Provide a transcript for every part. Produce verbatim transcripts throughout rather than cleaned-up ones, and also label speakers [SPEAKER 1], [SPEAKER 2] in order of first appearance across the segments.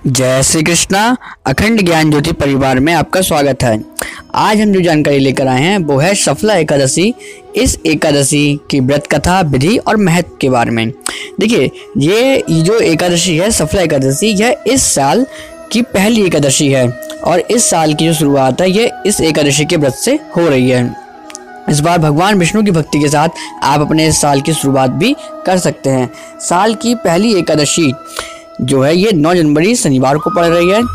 [SPEAKER 1] जय श्री कृष्णा। अखंड ज्ञान ज्योति परिवार में आपका स्वागत है। आज हम जो जानकारी लेकर आए हैं वो है सफला एकादशी। इस एकादशी की व्रत कथा, विधि और महत्व के बारे में। देखिए, ये जो एकादशी है सफला एकादशी, यह इस साल की पहली एकादशी है और इस साल की जो शुरुआत है ये इस एकादशी के व्रत से हो रही है। इस बार भगवान विष्णु की भक्ति के साथ आप अपने इस साल की शुरुआत भी कर सकते हैं। साल की पहली एकादशी जो है ये नौ जनवरी शनिवार को पड़ रही है।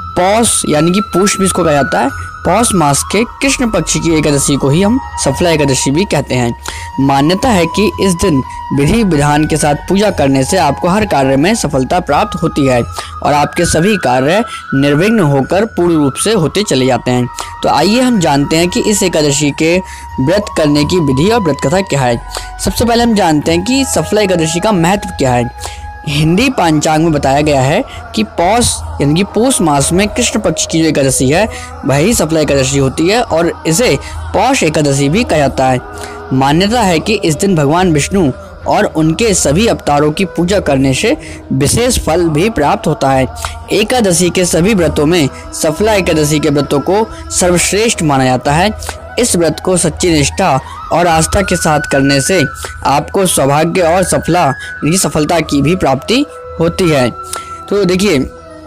[SPEAKER 1] पौष यानी कि पूष भी इसको कहा जाता है। पौष मास के कृष्ण पक्ष की एकादशी को ही हम सफला एकादशी भी कहते हैं। मान्यता है कि इस दिन विधि विधान के साथ पूजा करने से आपको हर कार्य में सफलता प्राप्त होती है और आपके सभी कार्य निर्विघ्न होकर पूर्ण रूप से होते चले जाते हैं। तो आइए हम जानते हैं कि इस एकादशी के व्रत करने की विधि और व्रत कथा क्या है। सबसे पहले हम जानते हैं कि सफला एकादशी का महत्व क्या है। हिंदी पंचांग में बताया गया है कि पौष यानी कि पौष मास में कृष्ण पक्ष की जो एकादशी है वही सफला एकादशी होती है और इसे पौष एकादशी भी कहा जाता है। मान्यता है कि इस दिन भगवान विष्णु और उनके सभी अवतारों की पूजा करने से विशेष फल भी प्राप्त होता है। एकादशी के सभी व्रतों में सफला एकादशी के व्रतों को सर्वश्रेष्ठ माना जाता है। इस व्रत को सच्ची निष्ठा और आस्था के साथ करने से आपको सौभाग्य और सफला यानी सफलता की भी प्राप्ति होती है। तो देखिए,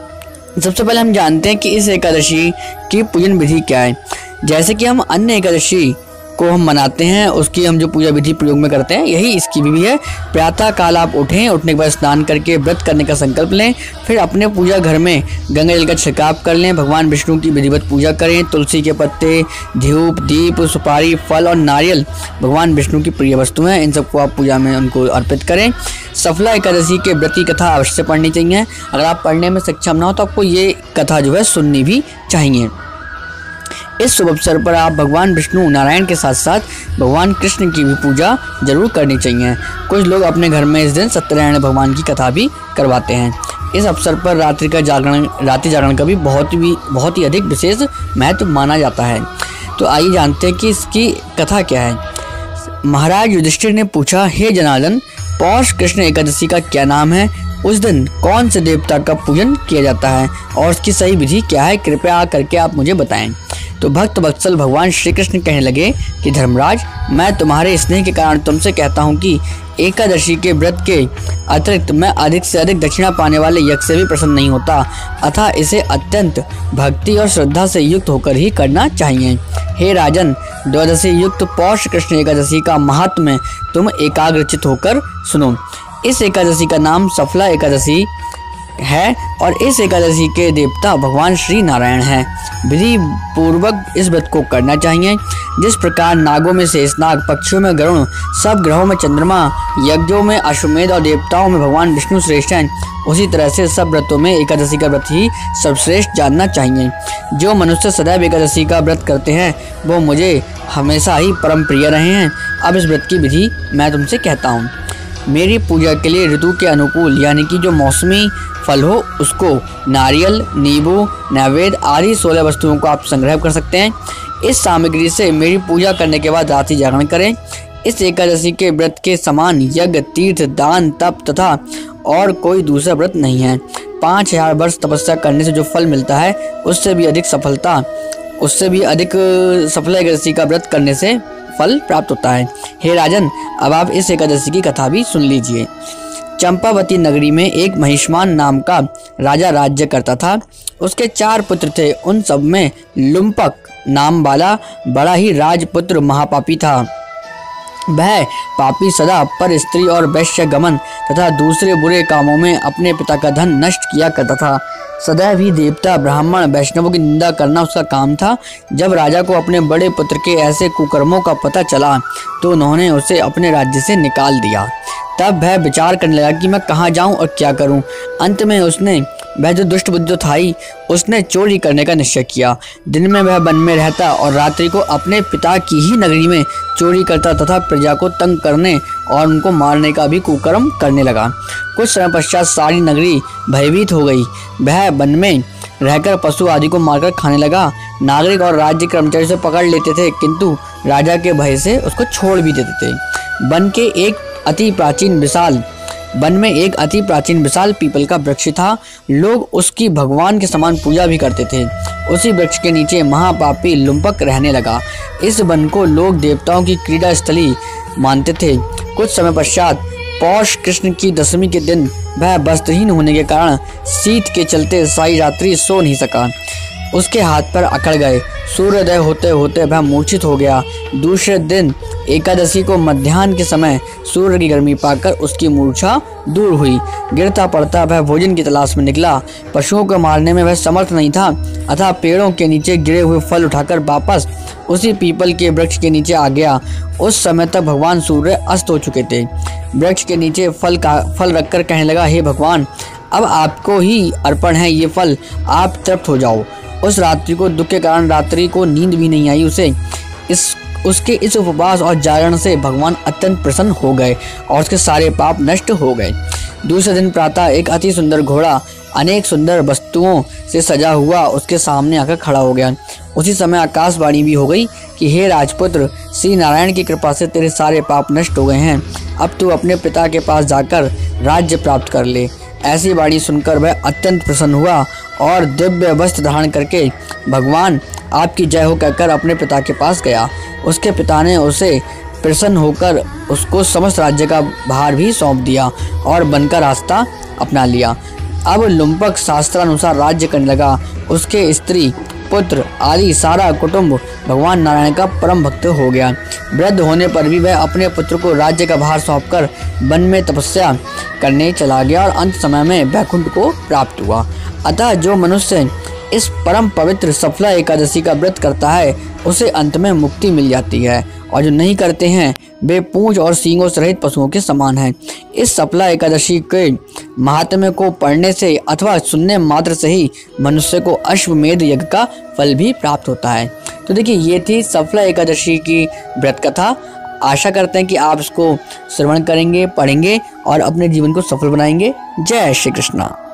[SPEAKER 1] सबसे पहले हम जानते हैं कि इस एकादशी की पूजन विधि क्या है। जैसे कि हम अन्य एकादशी को हम मनाते हैं, उसकी हम जो पूजा विधि प्रयोग में करते हैं, यही इसकी भी है। प्रातः काल आप उठें, उठने के बाद स्नान करके व्रत करने का संकल्प लें। फिर अपने पूजा घर में गंगा जल का छिड़काव कर लें। भगवान विष्णु की विधिवत पूजा करें। तुलसी के पत्ते, धूप, दीप, सुपारी, फल और नारियल भगवान विष्णु की प्रिय वस्तु हैं। इन सबको आप पूजा में उनको अर्पित करें। सफला एकादशी के व्रत की कथा अवश्य पढ़नी चाहिए। अगर आप पढ़ने में सक्षम ना हो तो आपको ये कथा जो है सुननी भी चाहिए। इस शुभ अवसर पर आप भगवान विष्णु नारायण के साथ साथ भगवान कृष्ण की भी पूजा जरूर करनी चाहिए। कुछ लोग अपने घर में इस दिन सत्यनारायण भगवान की कथा भी करवाते हैं। इस अवसर पर रात्रि का जागरण रात्रि जागरण का भी बहुत भी बहुत ही अधिक विशेष महत्व माना जाता है। तो आइए जानते हैं कि इसकी कथा क्या है। महाराज युधिष्ठिर ने पूछा, हे जनार्दन, पौष कृष्ण एकादशी का क्या नाम है? उस दिन कौन से देवता का पूजन किया जाता है और उसकी सही विधि क्या है? कृपया करके आप मुझे बताएं। तो भक्त वत्सल भगवान श्री कृष्ण कहने लगे कि धर्मराज, मैं तुम्हारे स्नेह के कारण तुमसे कहता हूँ कि एकादशी के व्रत के अतिरिक्त मैं अधिक से अधिक दक्षिणा पाने वाले यज्ञ से भी प्रसन्न नहीं होता, अतः इसे अत्यंत भक्ति और श्रद्धा से युक्त होकर ही करना चाहिए। हे राजन, द्वादशी युक्त पौष कृष्ण एकादशी का महात्म्य तुम एकाग्रचित होकर सुनो। इस एकादशी का नाम सफला एकादशी है और इस एकादशी के देवता भगवान श्री नारायण हैं। विधि पूर्वक इस व्रत को करना चाहिए। जिस प्रकार नागों में शेषनाग, पक्षियों में गरुण, सब ग्रहों में चंद्रमा, यज्ञों में अश्वमेध और देवताओं में भगवान विष्णु श्रेष्ठ हैं, उसी तरह से सब व्रतों में एकादशी का व्रत ही सर्वश्रेष्ठ जानना चाहिए। जो मनुष्य सदैव एकादशी का व्रत करते हैं वो मुझे हमेशा ही परम प्रिय रहे हैं। अब इस व्रत की विधि मैं तुमसे कहता हूँ। मेरी पूजा के लिए ऋतु के अनुकूल यानी कि जो मौसमी फल हो उसको नारियल, नींबू, नैवेद्य आदि सोलह वस्तुओं को आप संग्रह कर सकते हैं। इस सामग्री से मेरी पूजा करने के बाद रात्रि जागरण करें। इस एकादशी के व्रत के समान यज्ञ, तीर्थ, दान, तप तथा और कोई दूसरा व्रत नहीं है। पाँच हजार वर्ष तपस्या करने से जो फल मिलता है उससे भी अधिक सफलता उससे भी अधिक सफला एकादशी का व्रत करने से फल प्राप्त होता है। हे राजन, अब आप इस एकादशी की कथा भी सुन लीजिए। चंपावती नगरी में एक महिष्मान नाम का राजा राज्य करता था। उसके चार पुत्र थे। उन सब में लुम्पक नाम वाला बड़ा ही राजपुत्र महापापी था। वह पापी सदा पर स्त्री और वैश्य गमन तथा दूसरे बुरे कामों में अपने पिता का धन नष्ट किया करता था। सदैव ही देवता, ब्राह्मण, वैष्णवों की निंदा करना उसका काम था। जब राजा को अपने बड़े पुत्र के ऐसे कुकर्मों का पता चला तो उन्होंने उसे अपने राज्य से निकाल दिया। तब वह विचार करने लगा कि मैं कहाँ जाऊं और क्या करूं। अंत में उसने वह जो दुष्ट बुद्धि था ही उसने चोरी करने का निश्चय किया। दिन में वह वन में रहता और रात्रि को अपने पिता की ही नगरी में चोरी करता तथा प्रजा को तंग करने और उनको मारने का भी कुकर्म करने लगा। कुछ समय पश्चात सारी नगरी भयभीत हो गई। वह वन में रहकर पशु आदि को मारकर खाने लगा। नागरिक और राज्य कर्मचारी उसे पकड़ लेते थे किंतु राजा के भय से उसको छोड़ भी देते थे। वन के एक अति प्राचीन विशाल वन में एक अति प्राचीन विशाल पीपल का वृक्ष था। लोग उसकी भगवान के समान पूजा भी करते थे। उसी वृक्ष के नीचे महापापी लुम्पक रहने लगा। इस वन को लोग देवताओं की क्रीड़ा स्थली मानते थे। कुछ समय पश्चात पौष कृष्ण की दशमी के दिन वह वस्त्रहीन होने के कारण शीत के चलते सारी रात्रि सो नहीं सका। उसके हाथ पर अकड़ गए। सूर्योदय होते होते वह मूर्छित हो गया। दूसरे दिन एकादशी को मध्याह्न के समय सूर्य की गर्मी पाकर उसकी मूर्छा दूर हुई। गिरता पड़ता वह भोजन की तलाश में निकला। पशुओं को मारने में वह समर्थ नहीं था, अतः पेड़ों के नीचे गिरे हुए फल उठाकर वापस उसी पीपल के वृक्ष के नीचे आ गया। उस समय तक भगवान सूर्य अस्त हो चुके थे। वृक्ष के नीचे फल का फल रखकर कहने लगा, हे भगवान, अब आपको ही अर्पण है ये फल, आप तृप्त हो जाओ। उस रात्रि को दुख के कारण रात्रि को नींद भी नहीं आई उसे। इस उसके इस उपवास और जागरण से भगवान अत्यंत प्रसन्न हो गए और उसके सारे पाप नष्ट हो गए। दूसरे दिन प्रातः एक अति सुंदर घोड़ा अनेक सुंदर वस्तुओं से सजा हुआ उसके सामने आकर खड़ा हो गया। उसी समय आकाशवाणी भी हो गई कि हे राजपुत्र, श्री नारायण की कृपा से तेरे सारे पाप नष्ट हो गए हैं। अब तू अपने पिता के पास जाकर राज्य प्राप्त कर ले। ऐसी वाणी सुनकर वह अत्यंत प्रसन्न हुआ और दिव्य वस्त्र धारण करके भगवान आपकी जय हो कहकर अपने पिता के पास गया। उसके पिता ने उसे प्रसन्न होकर उसको समस्त राज्य का भार भी सौंप दिया और वन का रास्ता अपना लिया। अब लुम्पक शास्त्रानुसार राज्य करने लगा। उसके स्त्री पुत्र आदि सारा कुटुंब भगवान नारायण का परम भक्त हो गया। वृद्ध होने पर भी वह अपने पुत्र को राज्य का भार सौंपकर वन में तपस्या करने चला गया और अंत समय में वैकुंठ को प्राप्त हुआ। अतः जो मनुष्य इस परम पवित्र सफला एकादशी का व्रत करता है उसे अंत में मुक्ति मिल जाती है, और जो नहीं करते हैं वे पूंछ और सींगों से रहित पशुओं के समान हैं। इस सफला एकादशी के महात्म्य को पढ़ने से अथवा सुनने मात्र से ही मनुष्य को अश्वमेध यज्ञ का फल भी प्राप्त होता है। तो देखिए, ये थी सफला एकादशी की व्रत कथा। आशा करते हैं कि आप इसको श्रवण करेंगे, पढ़ेंगे और अपने जीवन को सफल बनाएंगे। जय श्री कृष्णा।